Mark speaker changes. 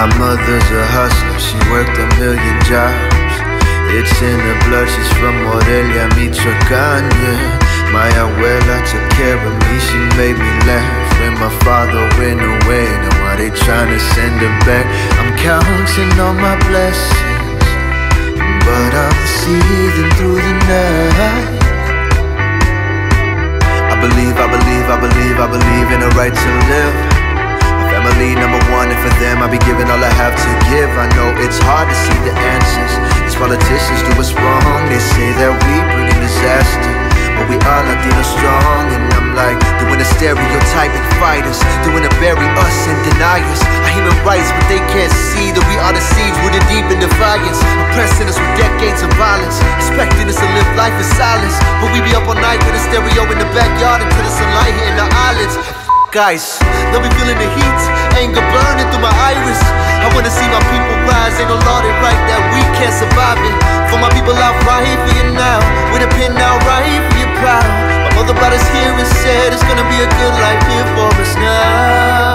Speaker 1: My mother's a hustler, she worked a million jobs. It's in her blood, she's from Morelia, Michoacán, yeah. My abuela took care of me, she made me laugh when my father went away. Now why they tryna send him back? I'm counting on my blessings, but I'm seething through the night. I believe in a right to live. My family number one, and for them I'll be giving all I have to give. I know it's hard to see the answers. These politicians do us wrong. They say that we bring in disaster, but we are Latino strong. And I'm like, they wanna stereotype and fight us, they wanna bury us and deny us our human rights, but they can't see that we are the seeds rooted deep in defiance, oppressing us with decades of violence, expecting us to live life in silence. But we be up all night with a stereo in the backyard until the sunlight hitting our eyelids. Guys, they'll be feeling the heat, anger burning through my iris. I wanna see my people rise, ain't no law that right that we can't survive it. For my people out right for you now, with a pen out right for you proud. My mother brought us here and said it's gonna be a good life here for us now.